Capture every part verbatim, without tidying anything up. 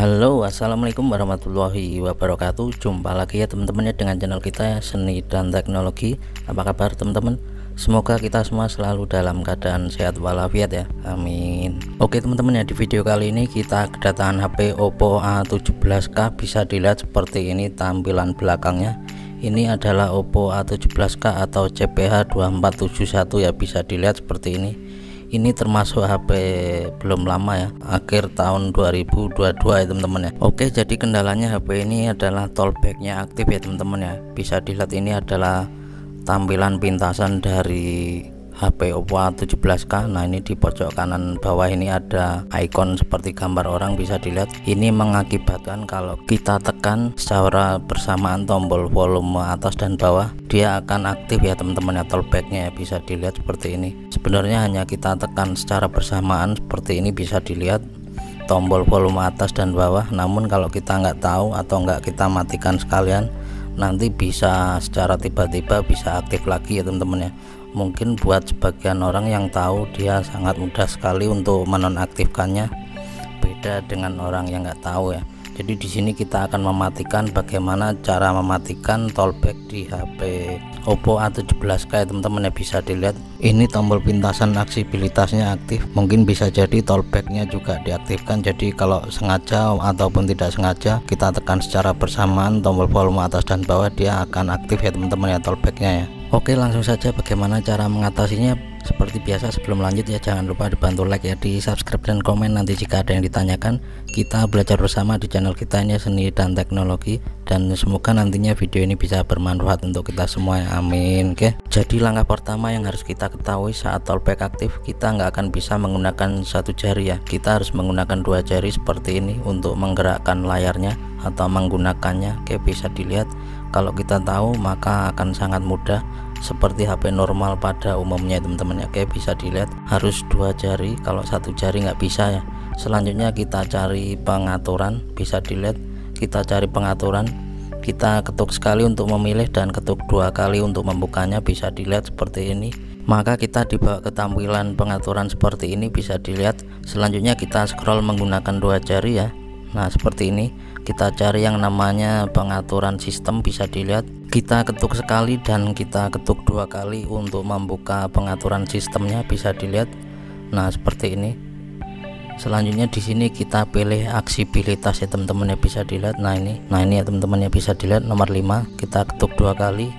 Halo, assalamualaikum warahmatullahi wabarakatuh. Jumpa lagi ya teman-teman ya dengan channel kita Seni dan Teknologi. Apa kabar teman-teman? Semoga kita semua selalu dalam keadaan sehat walafiat ya, amin. Oke teman-teman ya, di video kali ini kita kedatangan H P Oppo A tujuh belas K. Bisa dilihat seperti ini tampilan belakangnya. Ini adalah Oppo A tujuh belas K atau C P H dua empat tujuh satu ya, bisa dilihat seperti ini. Ini termasuk H P belum lama ya, akhir tahun dua ribu dua puluh dua ya teman-teman ya. Oke, jadi kendalanya H P ini adalah tollbacknya aktif ya teman-teman ya. Bisa dilihat ini adalah tampilan pintasan dari H P Oppo A tujuh belas K. Nah, ini di pojok kanan bawah ini ada icon seperti gambar orang, bisa dilihat. Ini mengakibatkan kalau kita tekan secara bersamaan tombol volume atas dan bawah, dia akan aktif ya teman-teman ya, tollbacknya ya, bisa dilihat seperti ini. Sebenarnya hanya kita tekan secara bersamaan seperti ini, bisa dilihat tombol volume atas dan bawah. Namun kalau kita nggak tahu atau nggak kita matikan sekalian, nanti bisa secara tiba-tiba bisa aktif lagi ya teman-teman ya. Mungkin buat sebagian orang yang tahu, dia sangat mudah sekali untuk menonaktifkannya, beda dengan orang yang nggak tahu ya. Jadi di sini kita akan mematikan bagaimana cara mematikan tollback di H P Oppo A tujuh belas K ya teman-teman ya. Bisa dilihat ini tombol pintasan aksibilitasnya aktif, mungkin bisa jadi tollbacknya juga diaktifkan. Jadi kalau sengaja ataupun tidak sengaja kita tekan secara bersamaan tombol volume atas dan bawah, dia akan aktif ya teman-teman ya, tollbacknya ya. Oke, langsung saja bagaimana cara mengatasinya. Seperti biasa sebelum lanjut ya, jangan lupa dibantu like ya, di subscribe dan komen. Nanti jika ada yang ditanyakan, kita belajar bersama di channel kita ini Seni dan Teknologi, dan semoga nantinya video ini bisa bermanfaat untuk kita semua ya, amin. Oke, jadi langkah pertama yang harus kita ketahui saat tollback aktif, kita nggak akan bisa menggunakan satu jari ya, kita harus menggunakan dua jari seperti ini untuk menggerakkan layarnya atau menggunakannya. Oke, bisa dilihat kalau kita tahu maka akan sangat mudah seperti H P normal pada umumnya teman-teman ya. Oke, bisa dilihat harus dua jari, kalau satu jari nggak bisa ya. Selanjutnya kita cari pengaturan, bisa dilihat kita cari pengaturan, kita ketuk sekali untuk memilih dan ketuk dua kali untuk membukanya, bisa dilihat seperti ini. Maka kita dibawa ke tampilan pengaturan seperti ini, bisa dilihat. Selanjutnya kita scroll menggunakan dua jari ya. Nah, seperti ini kita cari yang namanya pengaturan sistem, bisa dilihat kita ketuk sekali dan kita ketuk dua kali untuk membuka pengaturan sistemnya, bisa dilihat. Nah, seperti ini. Selanjutnya di sini kita pilih aksibilitas ya teman-teman ya, bisa dilihat. Nah, ini nah ini ya teman-teman ya, bisa dilihat nomor lima, kita ketuk dua kali.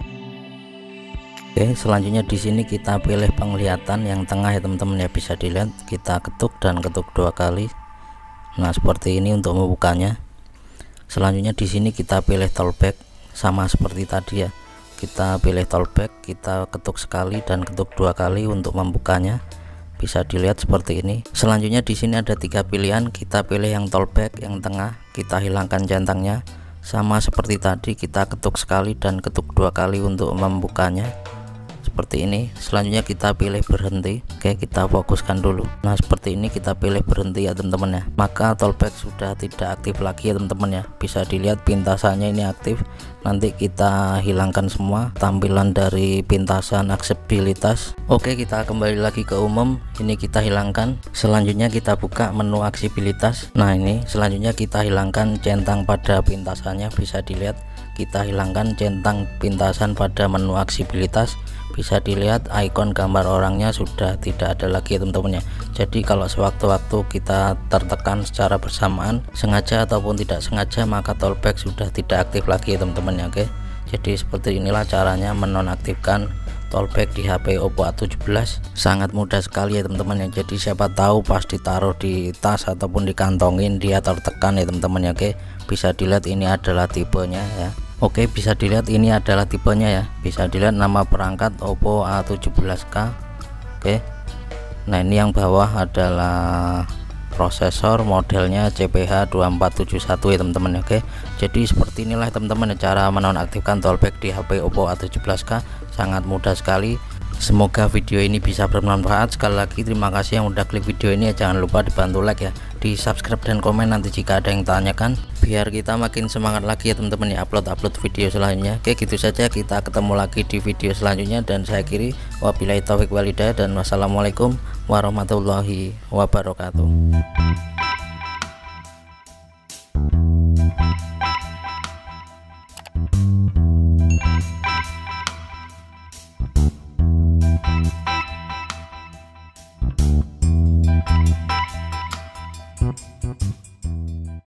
Oke, selanjutnya di sini kita pilih penglihatan yang tengah ya teman-teman ya, bisa dilihat kita ketuk dan ketuk dua kali. Nah, seperti ini untuk membukanya. Selanjutnya di sini kita pilih tollback, sama seperti tadi ya. Kita pilih tollback, kita ketuk sekali dan ketuk dua kali untuk membukanya, bisa dilihat seperti ini. Selanjutnya di sini ada tiga pilihan, kita pilih yang tollback yang tengah, kita hilangkan centangnya, sama seperti tadi kita ketuk sekali dan ketuk dua kali untuk membukanya, seperti ini. Selanjutnya kita pilih berhenti. Oke, kita fokuskan dulu. Nah, seperti ini kita pilih berhenti ya teman-teman ya, maka tollback sudah tidak aktif lagi ya teman-teman ya. Bisa dilihat pintasannya ini aktif. Nanti kita hilangkan semua tampilan dari pintasan aksibilitas. Oke, kita kembali lagi ke umum, ini kita hilangkan. Selanjutnya kita buka menu aksibilitas. Nah, ini selanjutnya kita hilangkan centang pada pintasannya, bisa dilihat kita hilangkan centang pintasan pada menu aksibilitas. Bisa dilihat ikon gambar orangnya sudah tidak ada lagi ya teman-teman ya. Jadi kalau sewaktu-waktu kita tertekan secara bersamaan, sengaja ataupun tidak sengaja, maka tollback sudah tidak aktif lagi ya teman-teman ya. Oke, jadi seperti inilah caranya menonaktifkan tollback di H P Oppo A tujuh belas. Sangat mudah sekali ya teman-teman ya. Jadi siapa tahu pas ditaruh di tas ataupun dikantongin dia tertekan ya teman-teman ya. Oke, bisa dilihat ini adalah tipenya ya. Oke, bisa dilihat ini adalah tipenya ya, bisa dilihat nama perangkat Oppo A tujuh belas K. Oke, nah ini yang bawah adalah prosesor, modelnya C P H dua empat tujuh satu ya teman-teman. Oke, jadi seperti inilah teman-teman cara menonaktifkan tollback di H P Oppo A tujuh belas K, sangat mudah sekali. Semoga video ini bisa bermanfaat. Sekali lagi terima kasih yang udah klik video ini ya. Jangan lupa dibantu like ya, di subscribe dan komen nanti jika ada yang tanyakan, biar kita makin semangat lagi ya teman-teman ya, upload-upload video selanjutnya. Oke, gitu saja, kita ketemu lagi di video selanjutnya, dan saya akhiri wabillahi taufik walhidayah dan wassalamualaikum warahmatullahi wabarakatuh.